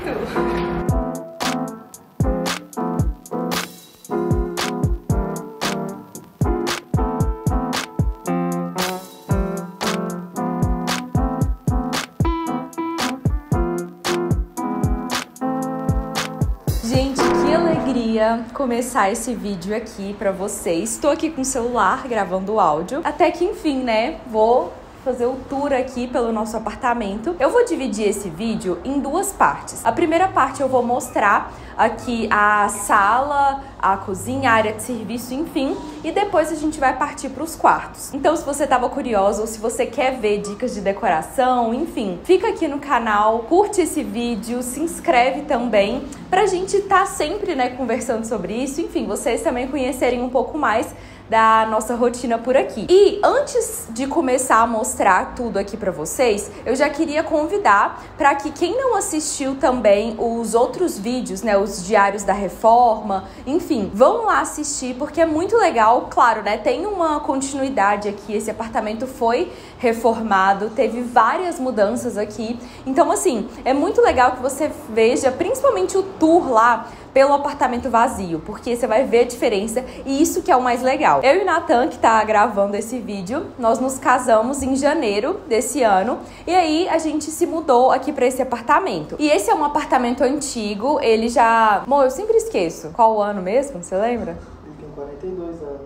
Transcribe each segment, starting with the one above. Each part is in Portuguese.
Gente, que alegria começar esse vídeo aqui pra vocês. Estou aqui com o celular gravando o áudio. Até que enfim, né? Vou fazer o tour aqui pelo nosso apartamento. Eu vou dividir esse vídeo em duas partes. A primeira parte eu vou mostrar aqui a sala, a cozinha, a área de serviço, enfim. E depois a gente vai partir para os quartos. Então, se você estava curioso ou se você quer ver dicas de decoração, enfim, fica aqui no canal, curte esse vídeo, se inscreve também, pra gente estar sempre, né, conversando sobre isso. Enfim, vocês também conhecerem um pouco mais da nossa rotina por aqui. E antes de começar a mostrar tudo aqui pra vocês, eu já queria convidar para que quem não assistiu também os outros vídeos, né, os diários da reforma, enfim, vão lá assistir porque é muito legal, claro, né, tem uma continuidade aqui, esse apartamento foi reformado, teve várias mudanças aqui, então assim, é muito legal que você veja, principalmente o tour lá, pelo apartamento vazio, porque você vai ver a diferença e isso que é o mais legal. Eu e o Nathan, que tá gravando esse vídeo, nós nos casamos em janeiro desse ano e aí a gente se mudou aqui pra esse apartamento. E esse é um apartamento antigo, ele já... Bom, eu sempre esqueço. Qual o ano mesmo? Você lembra? Ele tem 42 anos.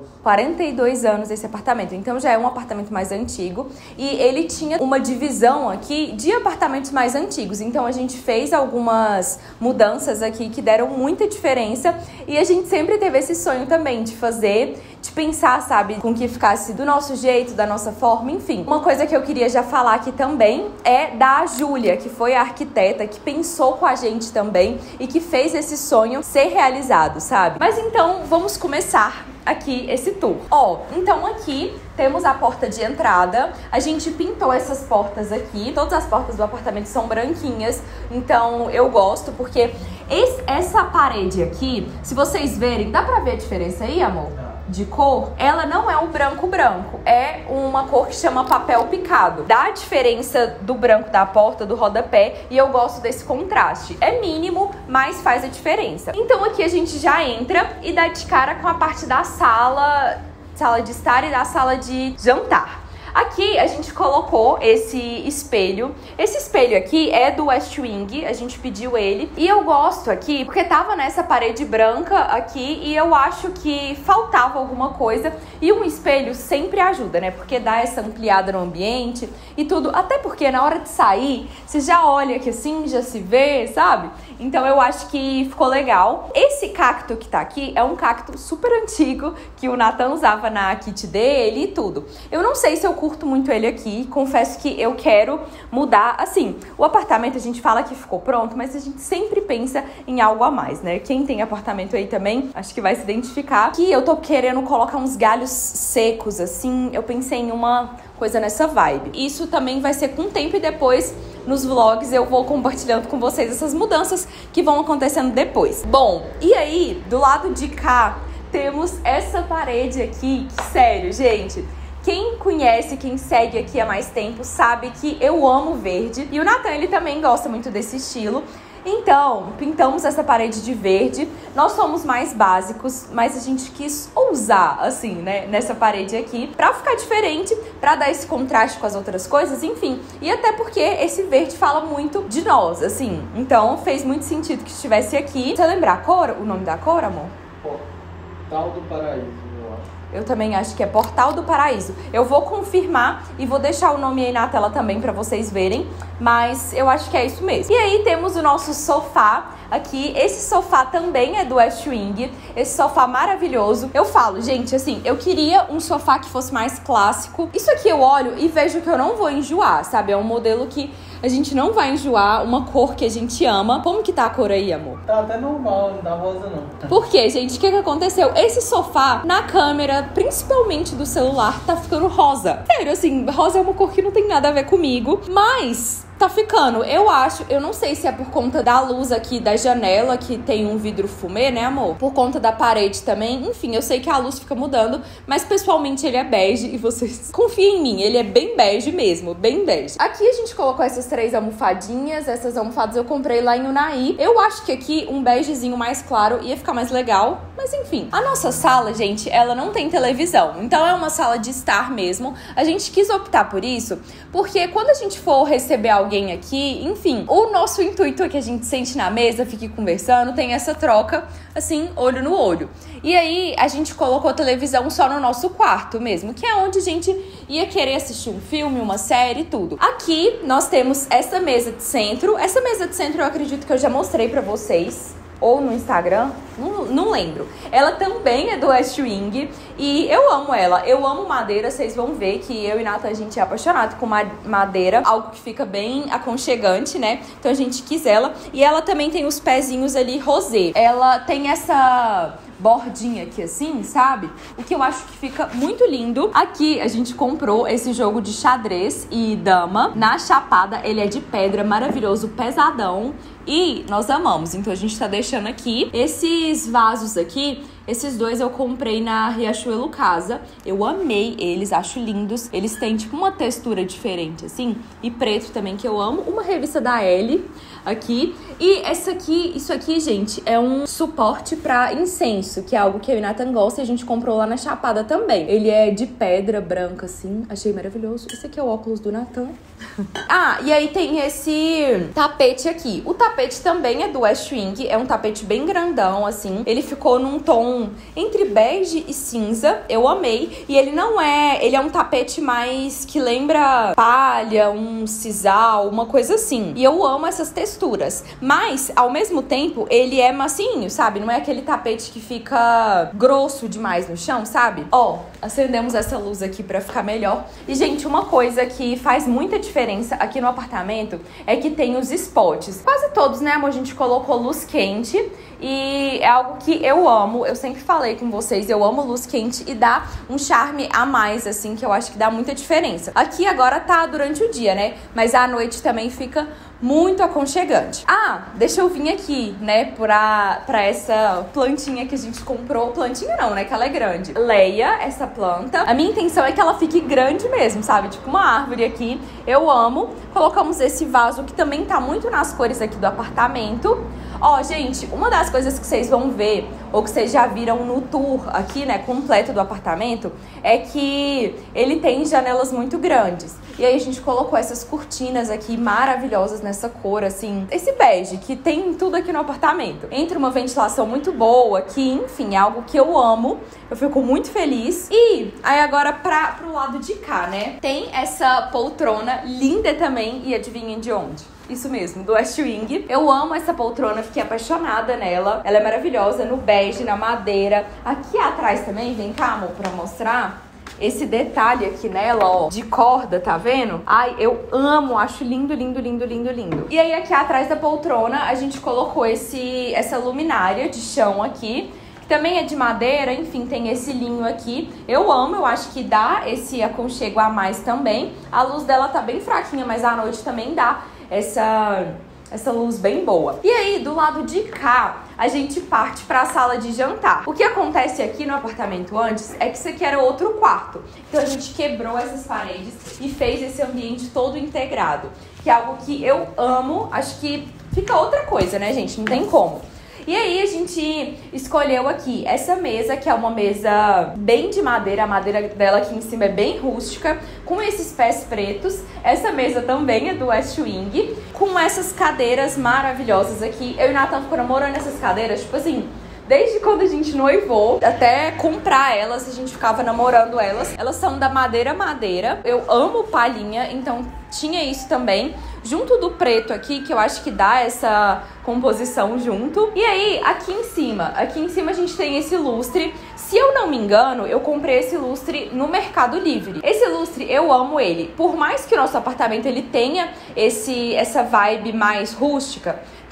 42 anos esse apartamento, então já é um apartamento mais antigo e ele tinha uma divisão aqui de apartamentos mais antigos, então a gente fez algumas mudanças aqui que deram muita diferença e a gente sempre teve esse sonho também de fazer, de pensar, sabe, com que ficasse do nosso jeito, da nossa forma, enfim. Uma coisa que eu queria já falar aqui também é da Júlia, que foi a arquiteta que pensou com a gente também e que fez esse sonho ser realizado, sabe? Mas então, vamos começar aqui esse tour. Então aqui temos a porta de entrada. A gente pintou essas portas aqui. Todas as portas do apartamento são branquinhas. Então eu gosto porque essa parede aqui, se vocês verem, dá pra ver a diferença aí, amor? De cor, ela não é o branco, é uma cor que chama papel picado. Dá a diferença do branco da porta, do rodapé, e eu gosto desse contraste. É mínimo, mas faz a diferença. Então aqui a gente já entra e dá de cara com a parte da sala de estar e da sala de jantar. Aqui a gente colocou esse espelho. Esse espelho aqui é do West Wing, a gente pediu ele. E eu gosto aqui porque tava nessa parede branca aqui e eu acho que faltava alguma coisa. E um espelho sempre ajuda, né? Porque dá essa ampliada no ambiente e tudo. Até porque na hora de sair, você já olha aqui assim, já se vê, sabe? Então eu acho que ficou legal. Esse cacto que tá aqui é um cacto super antigo que o Nathan usava na kit dele e tudo. Eu não sei se eu curto muito ele aqui, confesso que eu quero mudar. Assim, o apartamento a gente fala que ficou pronto, mas a gente sempre pensa em algo a mais, né? Quem tem apartamento aí também, acho que vai se identificar. Aqui eu tô querendo colocar uns galhos secos, assim, eu pensei em uma coisa nessa vibe. Isso também vai ser com o tempo e depois nos vlogs eu vou compartilhando com vocês essas mudanças que vão acontecendo depois. Bom, e aí, do lado de cá, temos essa parede aqui, que sério, gente... Quem conhece, quem segue aqui há mais tempo, sabe que eu amo verde. E o Nathan, ele também gosta muito desse estilo. Então, pintamos essa parede de verde. Nós somos mais básicos, mas a gente quis ousar, assim, né, nessa parede aqui, pra ficar diferente, pra dar esse contraste com as outras coisas, enfim. E até porque esse verde fala muito de nós, assim. Então, fez muito sentido que estivesse aqui. Você lembra a cor, o nome da cor, amor? Portal do Paraíso. Eu também acho que é Portal do Paraíso. Eu vou confirmar e vou deixar o nome aí na tela também pra vocês verem, mas eu acho que é isso mesmo. E aí temos o nosso sofá aqui. Esse sofá também é do West Wing. Esse sofá maravilhoso. Eu falo, gente, assim, eu queria um sofá que fosse mais clássico. Isso aqui eu olho e vejo que eu não vou enjoar, sabe? É um modelo que a gente não vai enjoar, uma cor que a gente ama. Como que tá a cor aí, amor? Tá até normal, não dá rosa não. Por quê, gente? O que aconteceu? Esse sofá, na câmera, principalmente do celular, tá ficando rosa. Sério, assim, rosa é uma cor que não tem nada a ver comigo, mas tá ficando. Eu não sei se é por conta da luz aqui da janela, que tem um vidro fumê, né, amor? Por conta da parede também. Enfim, eu sei que a luz fica mudando, mas pessoalmente ele é bege e vocês confiem em mim, ele é bem bege mesmo, bem bege. Aqui a gente colocou essas 3 almofadinhas. Essas almofadas eu comprei lá em Unai. Eu acho que aqui um begezinho mais claro ia ficar mais legal, mas enfim. A nossa sala, gente, ela não tem televisão, então é uma sala de estar mesmo. A gente quis optar por isso, porque quando a gente for receber alguém aqui, enfim, o nosso intuito é que a gente sente na mesa, fique conversando, tem essa troca, assim, olho no olho. E aí, a gente colocou a televisão só no nosso quarto mesmo, que é onde a gente ia querer assistir um filme, uma série e tudo. Aqui, nós temos essa mesa de centro. Essa mesa de centro eu acredito que eu já mostrei pra vocês, ou no Instagram, não lembro. Ela também é do West Wing e eu amo ela. Eu amo madeira, vocês vão ver que eu e Nathan, a gente é apaixonado com madeira, algo que fica bem aconchegante, né? Então a gente quis ela. E ela também tem os pezinhos ali rosé. Ela tem essa bordinha aqui assim, sabe? O que eu acho que fica muito lindo. Aqui a gente comprou esse jogo de xadrez e dama na Chapada. Ele é de pedra, maravilhoso, pesadão. E nós amamos, então a gente tá deixando aqui. Esses vasos aqui, esses 2 eu comprei na Riachuelo Casa. Eu amei eles, acho lindos. Eles têm tipo uma textura diferente assim, e preto também, que eu amo. Uma revista da Elle aqui. E isso aqui, gente, é um suporte pra incenso, que é algo que eu e Nathan gosta, e a gente comprou lá na Chapada também. Ele é de pedra branca assim, achei maravilhoso. Esse aqui é o óculos do Nathan. Ah, e aí tem esse tapete aqui. O tapete também é do West Wing, é um tapete bem grandão, assim. Ele ficou num tom entre bege e cinza, eu amei. E ele é um tapete mais que lembra palha, um sisal, uma coisa assim. E eu amo essas texturas. Mas, ao mesmo tempo, ele é macinho, sabe? Não é aquele tapete que fica grosso demais no chão, sabe? Ó, acendemos essa luz aqui pra ficar melhor. E, gente, uma coisa que faz muita diferença aqui no apartamento é que tem os spots. Quase todos, né, amor? A gente colocou luz quente e é algo que eu amo. Eu sempre falei com vocês, eu amo luz quente e dá um charme a mais, assim, que eu acho que dá muita diferença. Aqui agora tá durante o dia, né? Mas à noite também fica muito aconchegante. Ah, deixa eu vir aqui, né, pra essa plantinha que a gente comprou. Plantinha não, né, que ela é grande. Leia essa planta. A minha intenção é que ela fique grande mesmo, sabe? Tipo uma árvore aqui. Eu amo. Colocamos esse vaso que também tá muito nas cores aqui do apartamento. Ó, gente, uma das coisas que vocês vão ver, ou que vocês já viram no tour aqui, né, completo do apartamento, é que ele tem janelas muito grandes. E aí a gente colocou essas cortinas aqui maravilhosas nessa cor, assim, esse bege, que tem tudo aqui no apartamento. Entra uma ventilação muito boa, que, enfim, é algo que eu amo. Eu fico muito feliz. E aí agora pro lado de cá, né, tem essa poltrona linda também, e adivinhem de onde? Isso mesmo, do West Wing. Eu amo essa poltrona, fiquei apaixonada nela. Ela é maravilhosa, no bege, na madeira. Aqui atrás também, vem cá, amor, pra mostrar. Esse detalhe aqui nela, ó, de corda, tá vendo? Ai, eu amo, acho lindo, lindo, lindo, lindo, lindo. E aí aqui atrás da poltrona a gente colocou essa luminária de chão aqui, que também é de madeira, enfim, tem esse linho aqui. Eu amo, eu acho que dá esse aconchego a mais também. A luz dela tá bem fraquinha, mas à noite também dá essa luz bem boa. E aí, do lado de cá, a gente parte para a sala de jantar. O que acontece aqui no apartamento antes é que isso aqui era outro quarto. Então a gente quebrou essas paredes e fez esse ambiente todo integrado, que é algo que eu amo. Acho que fica outra coisa, né, gente? Não tem como. E aí a gente escolheu aqui essa mesa, que é uma mesa bem de madeira. A madeira dela aqui em cima é bem rústica, com esses pés pretos. Essa mesa também é do West Wing, com essas cadeiras maravilhosas aqui. Eu e o Nathan ficou namorando essas cadeiras, tipo assim, desde quando a gente noivou, até comprar elas, a gente ficava namorando elas. Elas são da madeira. Eu amo palhinha, então tinha isso também. Junto do preto aqui, que eu acho que dá essa composição junto. E aí, aqui em cima a gente tem esse lustre. Se eu não me engano, eu comprei esse lustre no Mercado Livre. Esse lustre, eu amo ele. Por mais que o nosso apartamento ele tenha essa vibe mais rústica,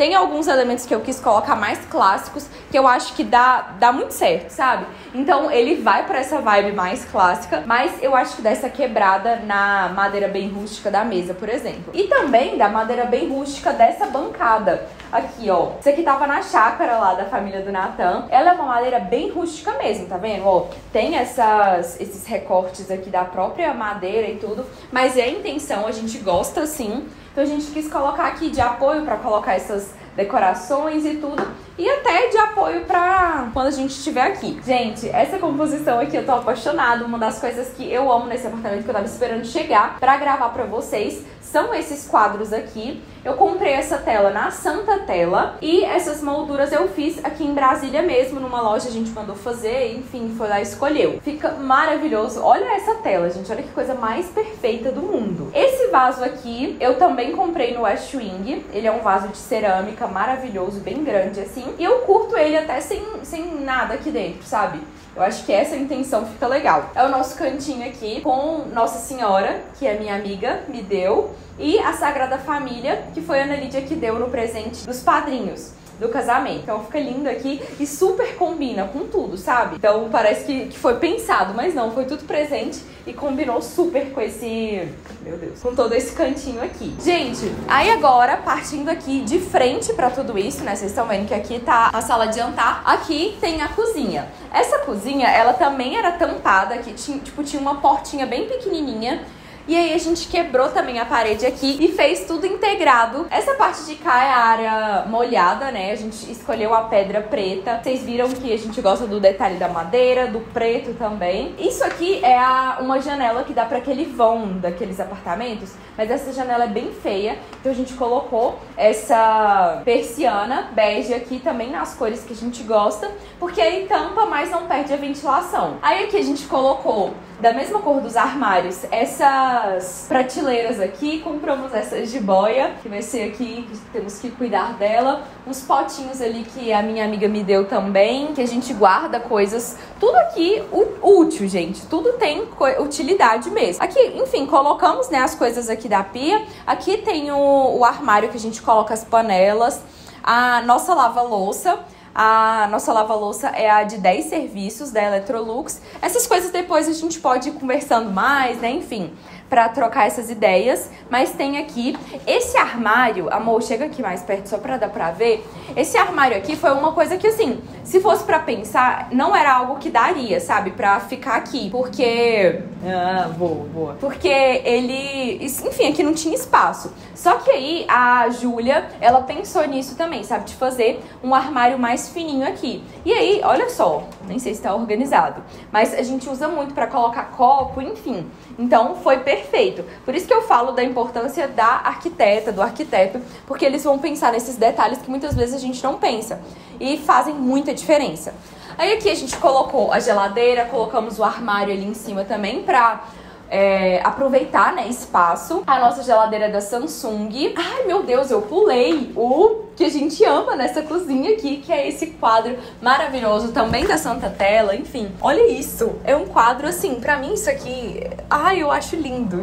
Tem alguns elementos que eu quis colocar mais clássicos, que eu acho que dá muito certo, sabe? Então ele vai pra essa vibe mais clássica, mas eu acho que dá essa quebrada na madeira bem rústica da mesa, por exemplo. E também da madeira bem rústica dessa bancada. Aqui, ó. Isso aqui tava na chácara lá da família do Natan. Ela é uma madeira bem rústica mesmo, tá vendo? Ó, tem esses recortes aqui da própria madeira e tudo. Mas é a intenção, a gente gosta sim. Então a gente quis colocar aqui de apoio pra colocar essas decorações e tudo. E até de apoio pra quando a gente estiver aqui. Gente, essa composição aqui eu tô apaixonada. Uma das coisas que eu amo nesse apartamento, que eu tava esperando chegar pra gravar pra vocês, são esses quadros aqui. Eu comprei essa tela na Santa Tela e essas molduras eu fiz aqui em Brasília mesmo, numa loja a gente mandou fazer, enfim, foi lá e escolheu. Fica maravilhoso. Olha essa tela, gente, olha que coisa mais perfeita do mundo. Esse vaso aqui eu também comprei no West Wing. Ele é um vaso de cerâmica maravilhoso, bem grande assim. E eu curto ele até sem nada aqui dentro, sabe? Eu acho que essa intenção fica legal. É o nosso cantinho aqui com Nossa Senhora, que a minha amiga me deu, e a Sagrada Família, que foi a Ana Lídia que deu no presente dos padrinhos do casamento. Então fica lindo aqui e super combina com tudo, sabe? Então parece que foi pensado, mas não, foi tudo presente e combinou super com esse... Meu Deus. Com todo esse cantinho aqui. Gente, aí agora, partindo aqui de frente pra tudo isso, né? Vocês estão vendo que aqui tá a sala de jantar. Aqui tem a cozinha. Essa cozinha, ela também era tampada, que tinha uma portinha bem pequenininha. E aí a gente quebrou também a parede aqui e fez tudo integrado. Essa parte de cá é a área molhada, né? A gente escolheu a pedra preta. Vocês viram que a gente gosta do detalhe da madeira, do preto também. Isso aqui é uma janela que dá para aquele vão daqueles apartamentos. Mas essa janela é bem feia. Então a gente colocou essa persiana bege aqui também nas cores que a gente gosta. Porque aí tampa, mas não perde a ventilação. Aí aqui a gente colocou, da mesma cor dos armários, essas prateleiras aqui. Compramos essa jiboia, que vai ser aqui, que temos que cuidar dela. Uns potinhos ali que a minha amiga me deu também, que a gente guarda coisas. Tudo aqui útil, gente. Tudo tem utilidade mesmo. Aqui, enfim, colocamos, né, as coisas aqui da pia. Aqui tem o armário que a gente coloca as panelas. A nossa lava-louça. A nossa lava-louça é a de 10 serviços da Electrolux. Essas coisas depois a gente pode ir conversando mais, né? Enfim, pra trocar essas ideias. Mas tem aqui esse armário. Amor, chega aqui mais perto só pra dar pra ver. Esse armário aqui foi uma coisa que, assim, se fosse pra pensar, não era algo que daria, sabe? Pra ficar aqui. Porque... boa. Porque ele... Enfim, aqui não tinha espaço. Só que aí a Júlia, ela pensou nisso também, sabe? De fazer um armário mais fininho aqui. E aí, olha só, nem sei se tá organizado, mas a gente usa muito pra colocar copo, enfim. Então foi perfeito. Por isso que eu falo da importância da arquiteta, do arquiteto, porque eles vão pensar nesses detalhes que muitas vezes a gente não pensa e fazem muita diferença. Aí aqui a gente colocou a geladeira, colocamos o armário ali em cima também pra... aproveitar, né, espaço. A nossa geladeira é da Samsung. Ai, meu Deus, eu pulei o que a gente ama nessa cozinha aqui, que é esse quadro maravilhoso, também da Santa Tela, enfim. Olha isso, é um quadro assim, pra mim isso aqui, ai, eu acho lindo.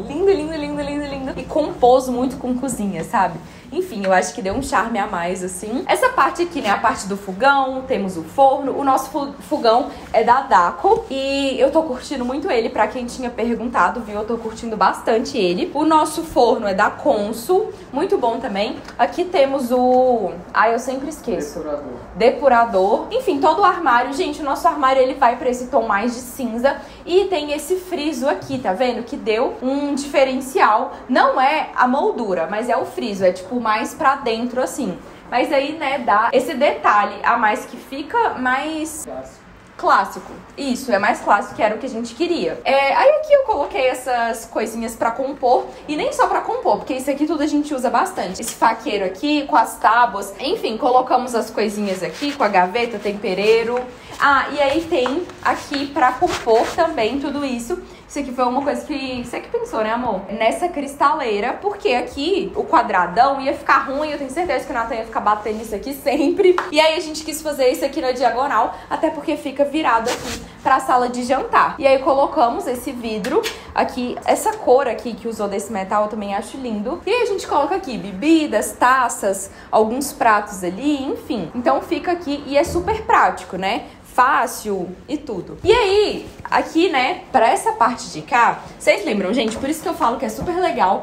Lindo. E compôs muito com cozinha, sabe? Enfim, eu acho que deu um charme a mais, assim. Essa parte aqui, né, a parte do fogão, temos o forno. O nosso fogão é da Daco e eu tô curtindo muito ele, pra quem tinha perguntado, viu? Eu tô curtindo bastante ele. O nosso forno é da Consul, muito bom também. Aqui temos o... Ai, eu sempre esqueço. Depurador. Enfim, todo o armário. Gente, o nosso armário, ele vai pra esse tom mais de cinza e tem esse friso aqui, tá vendo? Que deu um diferencial. Não é a moldura, mas é o friso. É tipo mais pra dentro, assim. Mas aí, né, dá esse detalhe a mais que fica mais... Clássico. Isso, é mais clássico, que era o que a gente queria. Aí aqui eu coloquei essas coisinhas pra compor. E nem só pra compor, porque isso aqui tudo a gente usa bastante. Esse faqueiro aqui, com as tábuas. Enfim, colocamos as coisinhas aqui, com a gaveta, tempereiro. Ah, e aí tem aqui pra compor também tudo isso, Isso aqui foi uma coisa que você que pensou, né, amor? Nessa cristaleira, porque aqui o quadradão ia ficar ruim, eu tenho certeza que o Nathan ia ficar batendo isso aqui sempre. E aí a gente quis fazer isso aqui na diagonal, até porque fica virado aqui pra sala de jantar. E aí colocamos esse vidro aqui, essa cor aqui que usou desse metal eu também acho lindo. E aí a gente coloca aqui bebidas, taças, alguns pratos ali, enfim. Então fica aqui e é super prático, né? Fácil e tudo. E aí, aqui, né, pra essa parte de cá, vocês lembram, gente? Por isso que eu falo que é super legal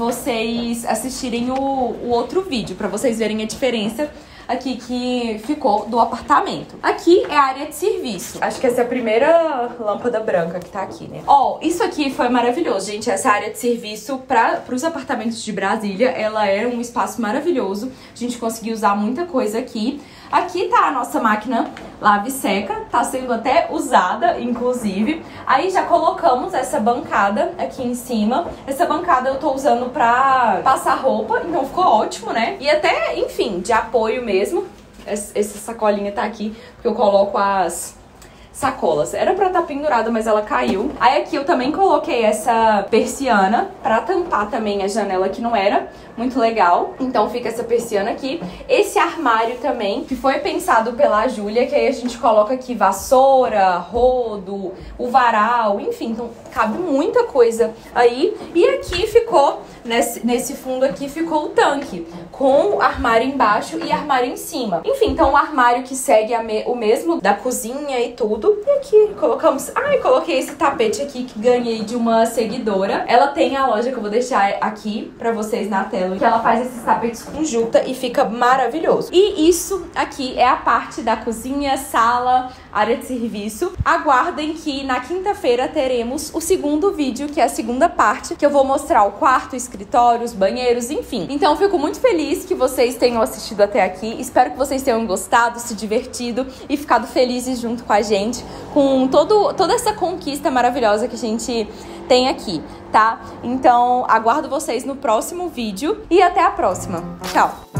vocês assistirem o outro vídeo, pra vocês verem a diferença aqui que ficou do apartamento. Aqui é a área de serviço. Acho que essa é a primeira lâmpada branca que tá aqui, né? Ó, isso aqui foi maravilhoso, gente. Essa área de serviço pros apartamentos de Brasília, ela era um espaço maravilhoso. A gente conseguiu usar muita coisa aqui. Aqui tá a nossa máquina lava e seca, tá sendo até usada, inclusive. Aí já colocamos essa bancada aqui em cima. Essa bancada eu tô usando pra passar roupa, então ficou ótimo, né? E até, enfim, de apoio mesmo. Essa sacolinha tá aqui, porque eu coloco as sacolas. Era pra estar pendurada, mas ela caiu. Aí aqui eu também coloquei essa persiana pra tampar também a janela, que não era muito legal. Então fica essa persiana aqui. Esse armário também, que foi pensado pela Júlia, que aí a gente coloca aqui vassoura, rodo, o varal, enfim. Então cabe muita coisa aí. E aqui ficou, nesse fundo aqui, ficou o tanque, com o armário embaixo e armário em cima. Enfim, então o armário que segue o mesmo da cozinha e tudo. E aqui colocamos... Ai, coloquei esse tapete aqui que ganhei de uma seguidora. Ela tem a loja que eu vou deixar aqui pra vocês na tela, que ela faz esses tapetes com juta e fica maravilhoso. E isso aqui é a parte da cozinha, sala, área de serviço. Aguardem que na quinta-feira teremos o segundo vídeo, que é a segunda parte, que eu vou mostrar o quarto, o escritório, os banheiros, enfim. Então eu fico muito feliz que vocês tenham assistido até aqui. Espero que vocês tenham gostado, se divertido e ficado felizes junto com a gente, com toda essa conquista maravilhosa que a gente tem aqui, tá? Então aguardo vocês no próximo vídeo e até a próxima. Tchau!